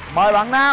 Mời bạn nam.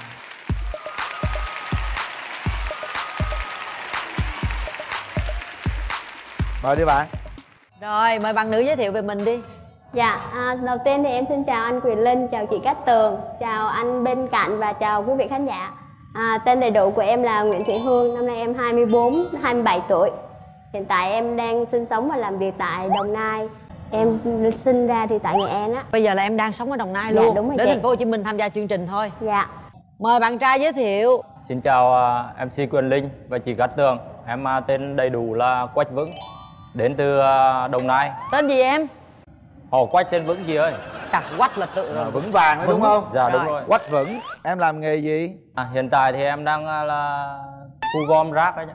Mời đi bạn. Rồi, mời bạn nữ giới thiệu về mình đi. Dạ, đầu tiên thì em xin chào anh Quyền Linh, chào chị Cát Tường, chào anh bên cạnh và chào quý vị khán giả. Tên đầy đủ của em là Nguyễn Thị Hương, năm nay em 27 tuổi. Hiện tại em đang sinh sống và làm việc tại Đồng Nai. Em sinh ra thì tại Nghệ An á. Bây giờ là em đang sống ở Đồng Nai luôn. Dạ, đúng rồi đến chị. thành phố Hồ Chí Minh tham gia chương trình thôi. Dạ. Mời bạn trai giới thiệu. Xin chào MC Quyền Linh và chị Cát Tường. Em tên đầy đủ là Quách Vững, đến từ Đồng Nai. Tên gì em? Họ Quách tên Vững chị ơi. Quách là tự rồi. Vững vàng đấy đúng không? Dạ Rồi. đúng rồi. Quách Vững. Em làm nghề gì? Hiện tại thì em đang là thu gom rác ấy.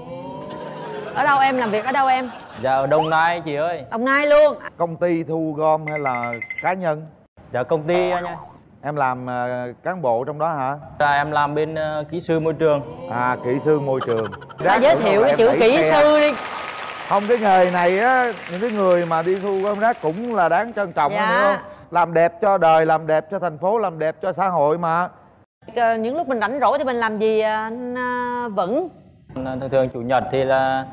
Ở đâu em làm việc ở đâu em? Dạ ở Đồng Nai chị ơi. Đồng Nai luôn. Công ty thu gom hay là cá nhân? Dạ công ty anh ơi. Em làm cán bộ trong đó hả? Dạ, em làm bên kỹ sư môi trường. Kỹ sư môi trường. Ta giới thiệu cái chữ kỹ sư đi. Không, cái nghề này á, những cái người mà đi thu gom rác cũng là đáng trân trọng, Dạ. hiểu không? Làm đẹp cho đời, làm đẹp cho thành phố, làm đẹp cho xã hội mà. Những lúc mình rảnh rỗi thì mình làm gì anh Vững? Thường thường chủ nhật thì là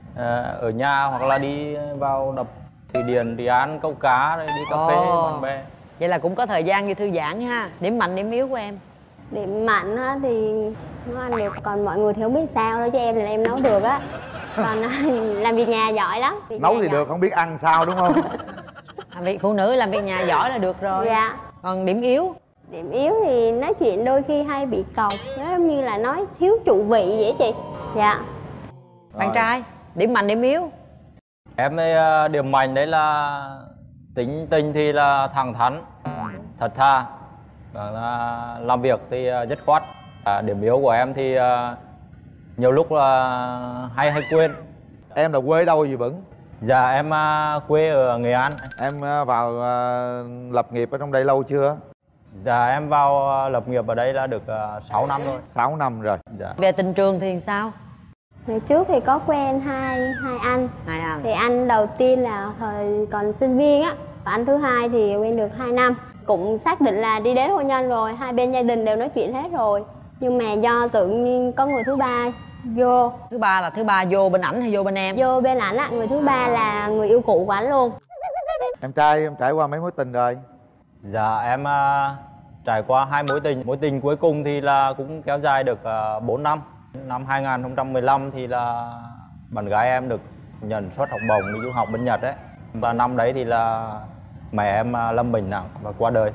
ở nhà hoặc là đi vào đập thủy điện đi ăn câu cá rồi đi cà phê với bạn bè. Vậy là cũng có thời gian đi thư giãn ha. Điểm mạnh điểm yếu của em? Điểm mạnh á thì nấu ăn được, còn mọi người thì không biết sao thôi, chứ em thì em nấu được á. Còn làm việc nhà giỏi lắm. Nấu thì được, không biết ăn sao đúng không? Việc phụ nữ làm việc nhà giỏi là được rồi. Dạ. Còn điểm yếu? Điểm yếu thì nói chuyện đôi khi hay bị cọc, nó giống như là nói thiếu trụ vị vậy chị. Dạ. Bạn trai, điểm mạnh điểm yếu? Em thì điểm mạnh đấy là tính tình thì là thẳng thắn, thật thà, và là làm việc thì dứt khoát. Điểm yếu của em thì nhiều lúc là hay quên. Em là quê đâu vậy Vững? Dạ em quê ở Nghệ An. Em vào lập nghiệp ở trong đây lâu chưa? Dạ em vào lập nghiệp ở đây là được 6 năm rồi. 6 năm rồi. Dạ. Về tình trường thì sao? Ngày trước thì có quen hai anh. Hai anh. Thì anh đầu tiên là thời còn sinh viên á, và anh thứ hai thì quen được 2 năm. Cũng xác định là đi đến hôn nhân rồi, hai bên gia đình đều nói chuyện hết rồi. Nhưng mà do tự nhiên có người thứ ba vô. Thứ ba vô bên ảnh hay vô bên em? Vô bên ảnh á, người thứ ba là người yêu cũ của ảnh luôn. Em trai, em trải qua mấy mối tình rồi? Dạ em trải qua 2 mối tình. Mối tình cuối cùng thì là cũng kéo dài được 4 năm. Năm 2015 thì là bạn gái em được nhận suất học bổng đi du học bên Nhật đấy. Và năm đấy thì là mẹ em lâm bệnh nặng và qua đời.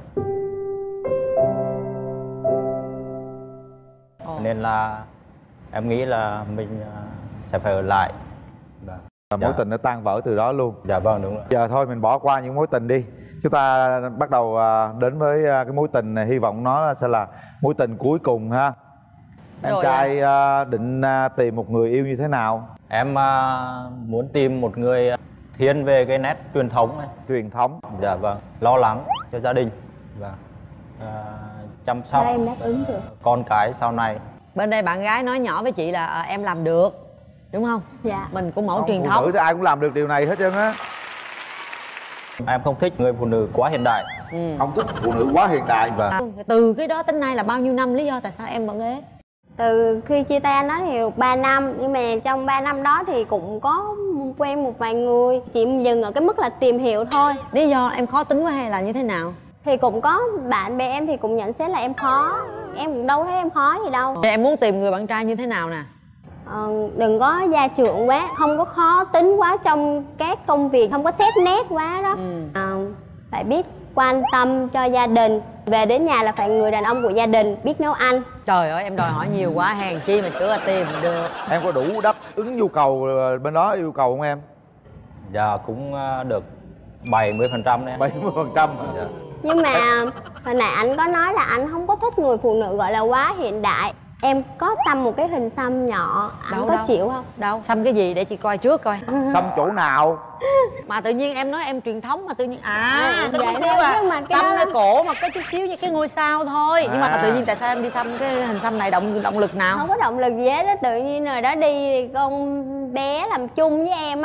Nên là em nghĩ là mình sẽ phải ở lại. Mối tình nó tan vỡ từ đó luôn. Dạ vâng đúng rồi. Giờ thôi mình bỏ qua những mối tình đi. Chúng ta bắt đầu đến với cái mối tình này, hy vọng nó sẽ là mối tình cuối cùng ha. Em trai định tìm một người yêu như thế nào? Em muốn tìm một người thiên về cái nét truyền thống ấy. Truyền thống. Dạ vâng, lo lắng cho gia đình và chăm sóc Đây, em đáp ứng được. con cái sau này. Bên đây bạn gái nói nhỏ với chị là em làm được, đúng không? Dạ. Mình cũng mẫu Không, truyền phụ thống. nữ thì ai cũng làm được điều này hết trơn á. Em không thích người phụ nữ quá hiện đại. Không thích phụ nữ quá hiện đại. Vâng. Từ cái đó đến nay là bao nhiêu năm, lý do tại sao em vẫn ế? Từ khi chia tay anh đó thì được 3 năm. Nhưng mà trong 3 năm đó thì cũng có quen một vài người. Chỉ dừng ở cái mức là tìm hiểu thôi. Lý do em khó tính quá hay là như thế nào? Thì cũng có bạn bè em thì cũng nhận xét là em khó. Em cũng đâu thấy em khó gì đâu. Em muốn tìm người bạn trai như thế nào nè? Đừng có gia trưởng quá, không có khó tính quá trong các công việc, không có xét nét quá đó. Phải biết quan tâm cho gia đình. Về đến nhà là phải người đàn ông của gia đình, biết nấu ăn. Trời ơi em đòi hỏi nhiều quá, hèn chi mà chưa tìm được. Em có đủ đáp ứng nhu cầu bên đó yêu cầu không em? Dạ cũng được 70% đấy. 70%. Dạ. Nhưng mà hồi nãy anh có nói là anh không có thích người phụ nữ gọi là quá hiện đại. Em có xăm một cái hình xăm nhỏ, anh có chịu không? Đâu, xăm cái gì để chị coi trước coi. Xăm chỗ nào? Mà tự nhiên em nói em truyền thống mà tự nhiên vậy chút thôi, xíu nhưng mà cái xăm đó cái là- cổ mà có chút xíu như cái ngôi sao thôi. Nhưng mà tự nhiên tại sao em đi xăm cái hình xăm này, động lực nào? Không có động lực gì hết á, tự nhiên rồi đó đi thì con bé làm chung với em á,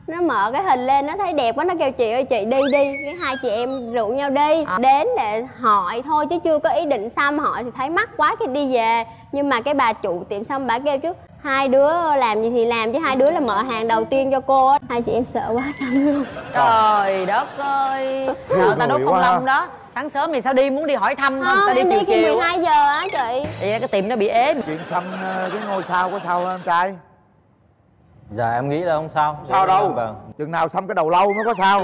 nó mở cái hình lên, nó thấy đẹp quá, nó kêu chị ơi chị đi đi. Cái hai chị em rủ nhau đi, đến để hỏi thôi chứ chưa có ý định xăm. Hỏi thì thấy mắc quá thì đi về. Nhưng mà cái bà chủ tiệm xăm bà kêu chứ hai đứa làm gì thì làm, chứ hai đứa là mở hàng đầu tiên cho cô. Hai chị em sợ quá xăm luôn. Trời đất ơi, sợ ta đốt phong long đó. Sáng sớm thì sao đi, muốn đi hỏi thăm không? Ta đi em chiều đi khi chiều 12 giờ á chị. Vậy cái tiệm nó bị ế. Chuyện xăm cái ngôi sao có sao không em trai? Dạ em nghĩ là không sao. Sao đâu, Vâng. chừng nào xăm cái đầu lâu mới có sao.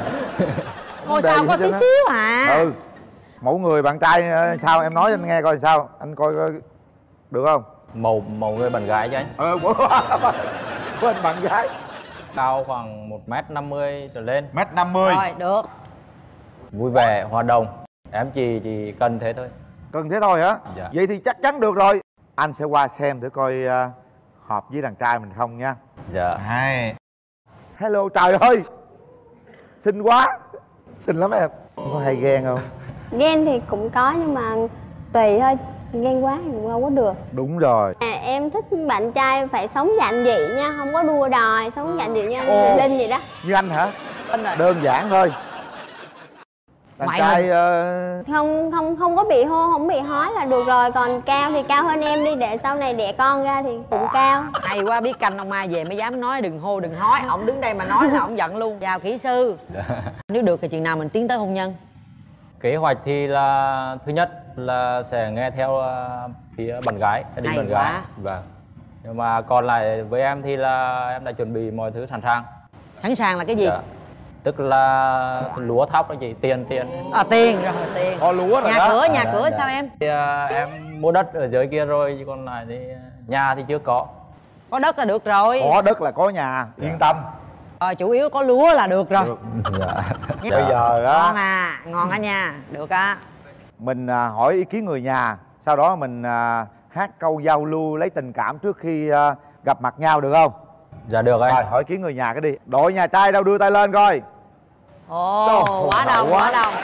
Ngôi sao có tí xíu à. Ừ, mẫu người bạn trai sao em nói cho anh nghe coi sao, anh coi được không? Màu người bạn gái chứ anh. Quên bạn gái. Cao khoảng 1m50 trở lên. 1m50. Rồi được. Vui vẻ, hòa đồng. Em chỉ cần thế thôi. Cần thế thôi hả? Dạ. Vậy thì chắc chắn được rồi. Anh sẽ qua xem thử coi hợp với đàn trai mình không nha. Dạ. Hai. Hello, trời ơi, xinh quá. Xinh lắm em. Có hay ghen không? Ghen thì cũng có nhưng mà tùy thôi. Ghen quá thì cũng đâu có được. Đúng rồi. Em thích bạn trai phải sống giản dị nha, không có đua đòi, sống giản dị như anh Quyền Linh vậy đó. Như anh hả? Tin rồi. Đơn giản thôi. Đàn Ngoại trai Không có bị hô, không bị hói là được rồi. Còn cao thì cao hơn em đi, để sau này đẻ con ra thì cũng cao. Hay quá, biết canh ông Mai về mới dám nói đừng hô đừng hói. Ổng đứng đây mà nói là ổng giận luôn. Chào kỹ sư. Nếu được thì chừng nào mình tiến tới hôn nhân? Kế hoạch thì là thứ nhất là sẽ nghe theo phía bạn gái, gia đình Hay bạn quá. gái. Vâng. Nhưng mà còn lại với em thì là em đã chuẩn bị mọi thứ sẵn sàng. Sẵn sàng là cái gì? Dạ. Tức là lúa thóc đó chị, tiền. Tiền rồi, tiền. có lúa rồi Nhà đó. cửa, nhà Dạ, cửa dạ. sao em? Thì, em mua đất ở dưới kia rồi, chứ còn lại thì nhà thì chưa có. Có đất là được rồi. Có đất là có nhà, yên tâm. Rồi chủ yếu có lúa là được rồi. Được. Dạ. Bây giờ đó Ngon à, ngon á nha. Được á. mình hỏi ý kiến người nhà, sau đó mình hát câu giao lưu lấy tình cảm trước khi gặp mặt nhau được không? Dạ được anh. Rồi hỏi ý kiến người nhà cái đi. Đội nhà trai đâu đưa tay lên coi. Ồ, quá đông, quá đông.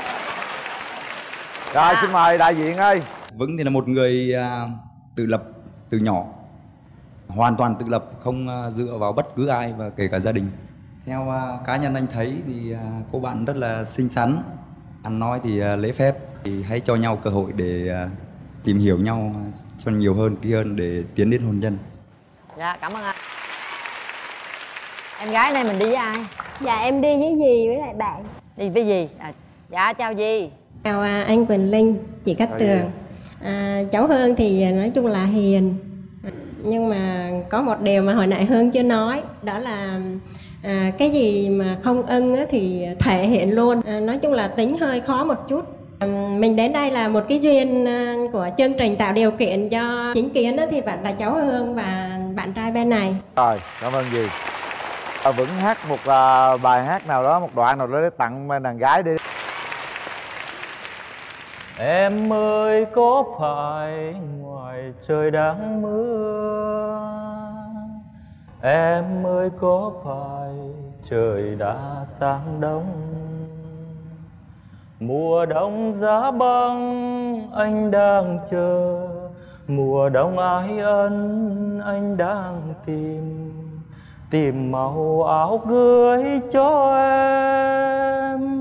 Rồi xin mời đại diện ơi. Vững thì là một người tự lập từ nhỏ, hoàn toàn tự lập, không dựa vào bất cứ ai và kể cả gia đình. Theo cá nhân anh thấy thì cô bạn rất là xinh xắn, ăn nói thì lễ phép. Thì hãy cho nhau cơ hội để tìm hiểu nhau cho nhiều hơn, kỹ hơn để tiến đến hôn nhân. Dạ, cảm ơn anh. Em gái này mình đi với ai? Dạ em đi với dì với lại bạn. Đi với gì? Dạ, chào dì. Chào anh Quyền Linh, chị Cát Tường. Cháu Hương thì nói chung là hiền. Nhưng mà có một điều mà hồi nãy Hương chưa nói. Đó là cái gì mà không ưng thì thể hiện luôn. Nói chung là tính hơi khó một chút. Mình đến đây là một cái duyên của chương trình tạo điều kiện cho chính kiến thì bạn là cháu Hương và bạn trai bên này. Rồi, cảm ơn dì. Vững hát một bài hát nào đó, một đoạn nào đó để tặng đàn gái đi. Em ơi có phải ngoài trời đang mưa, em ơi có phải trời đã sang đông, mùa đông giá băng anh đang chờ, mùa đông ái ân anh đang tìm màu áo cưới cho em.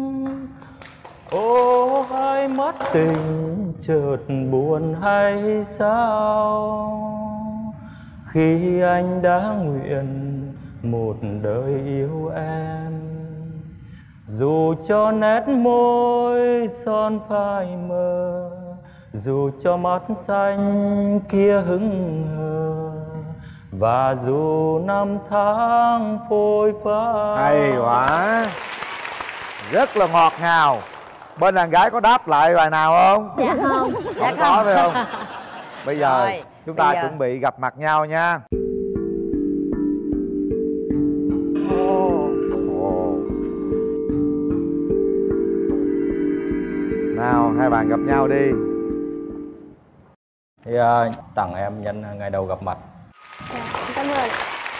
Ô hai mắt tình chợt buồn hay sao, khi anh đã nguyện một đời yêu em. Dù cho nét môi son phai mờ, dù cho mắt xanh kia hững hờ, và dù năm tháng phôi phai. Hay quá, rất là ngọt ngào. Bên đàn gái có đáp lại bài nào không? Dạ không. Dạ Không có phải không? Bây giờ Rồi, chúng ta bây giờ chuẩn bị gặp mặt nhau nha. Nào hai bạn gặp nhau đi. Thì tặng em nhân ngày đầu gặp mặt. Dạ, cảm ơn.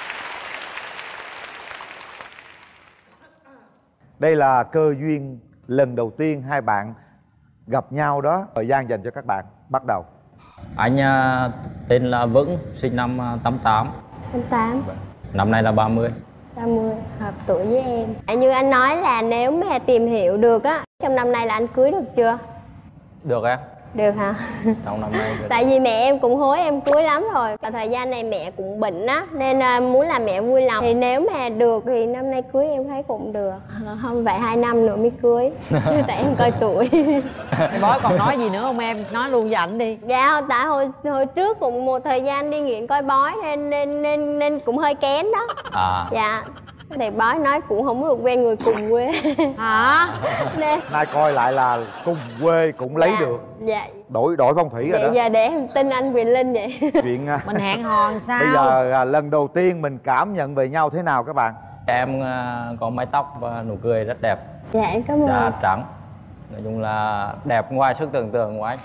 Đây là cơ duyên lần đầu tiên hai bạn gặp nhau đó. Thời gian dành cho các bạn bắt đầu. Anh tên là Vững, sinh năm 88. 88. Năm nay là 30. 30, hợp tuổi với em. Như anh nói là nếu mà tìm hiểu được á, trong năm nay là anh cưới được chưa? Được em. Được hả? Trong năm nay được. Tại vì mẹ em cũng hối em cưới lắm rồi. Cả thời gian này mẹ cũng bệnh á, nên muốn làm mẹ vui lòng. Thì nếu mà được thì năm nay cưới em thấy cũng được. Không phải 2 năm nữa mới cưới. Tại em coi tuổi. Thì Bói còn nói gì nữa không em? Nói luôn với ảnh đi. Dạ, tại hồi trước cũng một thời gian đi nghiện coi bói nên cũng hơi kén đó. Dạ. Thì Bói nói cũng không được quen người cùng quê. Hả? Nên nay coi lại là cùng quê cũng lấy dạ, được. Dạ. Đổi phong thủy rồi Vậy đó. giờ để em tin anh Quyền Linh vậy. Chuyện Mình hẹn hò làm sao? bây giờ lần đầu tiên mình cảm nhận về nhau thế nào các bạn? Em có mái tóc và nụ cười rất đẹp. Dạ em cảm ơn. Da trắng. Nói chung là đẹp ngoài sức tưởng tượng của anh.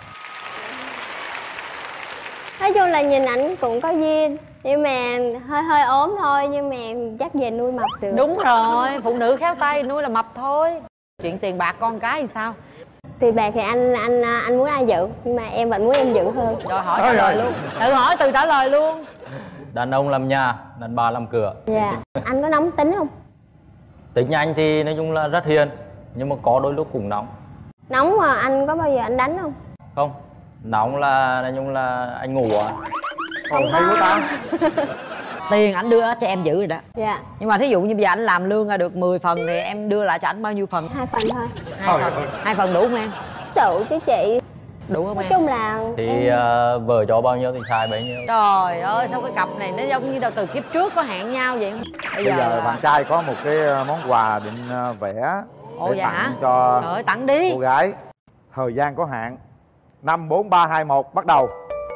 Nói chung là nhìn ảnh cũng có duyên, nhưng mà hơi ốm thôi, nhưng mà chắc về nuôi mập được. Đúng rồi, phụ nữ khéo tay nuôi là mập thôi. Chuyện tiền bạc con cái thì sao? Tiền bạc thì anh muốn ai giữ, nhưng mà em vẫn muốn em giữ hơn. Rồi hỏi trả lời luôn. Tự hỏi tự trả lời luôn. Đàn ông làm nhà, đàn bà làm cửa. Dạ. Anh có nóng tính không? Tính anh thì nói chung là rất hiền, nhưng mà có đôi lúc cũng nóng. Nóng mà anh có bao giờ anh đánh không? Không, nóng là nói chung là anh ngủ à. Không hay quá ta. Tiền ảnh đưa cho em giữ rồi đó. Dạ. Nhưng mà thí dụ như bây giờ anh làm lương ra được 10 phần thì em đưa lại cho ảnh bao nhiêu phần? 2 phần thôi. 2 phần đủ không em? Đủ chứ chị. Đủ không Nói em? chung là Thì em... vợ cho bao nhiêu thì xài bấy nhiêu. Trời ơi, sao cái cặp này nó giống như đâu từ kiếp trước có hẹn nhau vậy? Bây giờ bạn trai có một cái món quà định vẽ Ồ để dạ tặng cho trời ơi, tặng đi. cô gái. Thời gian có hạn. 5, 4, 3, 2, 1 bắt đầu.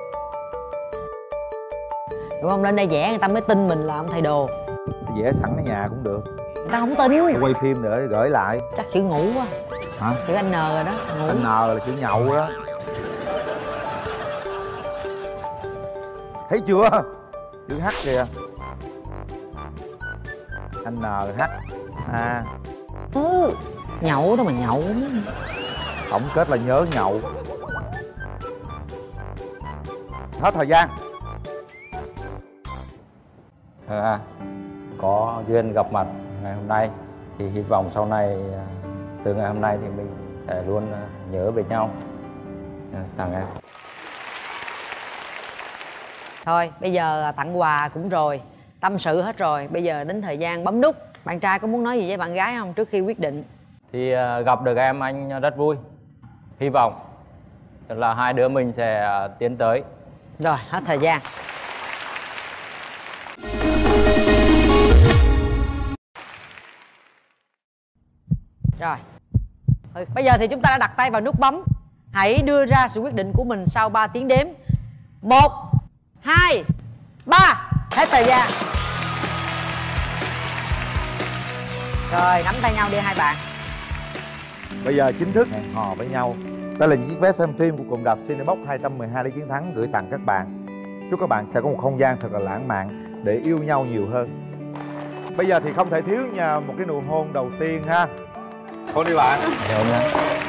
Đúng không? Lên đây vẽ người ta mới tin mình là ông thầy đồ. Vẽ sẵn ở nhà cũng được. Người ta không tin. Quay phim để gửi lại. Chắc chữ ngủ quá. Hả? Chữ anh N rồi đó. Ngủ. Anh N là chữ nhậu đó. Thấy chưa? Chữ H kìa. Anh N H A. Nhậu đó mà nhậu. Tổng kết là nhớ nhậu. Hết thời gian. Có duyên gặp mặt ngày hôm nay thì hy vọng sau này từ ngày hôm nay thì mình sẽ luôn nhớ về nhau. Tặng em. Thôi bây giờ tặng quà cũng rồi, tâm sự hết rồi, bây giờ đến thời gian bấm nút. Bạn trai có muốn nói gì với bạn gái không trước khi quyết định? Thì gặp được em anh rất vui. Hy vọng là hai đứa mình sẽ tiến tới. Rồi hết thời gian. Rồi bây giờ thì chúng ta đã đặt tay vào nút bấm. Hãy đưa ra sự quyết định của mình sau 3 tiếng đếm. 1, 2, 3. Hết thời gian. Rồi nắm tay nhau đi hai bạn. Bây giờ chính thức hẹn hò với nhau. Đây là chiếc vé xem phim của cụm rạp Cinebox 212 để chiến thắng gửi tặng các bạn. Chúc các bạn sẽ có một không gian thật là lãng mạn để yêu nhau nhiều hơn. Bây giờ thì không thể thiếu một cái nụ hôn đầu tiên ha. Hôn đi bạn. Được không?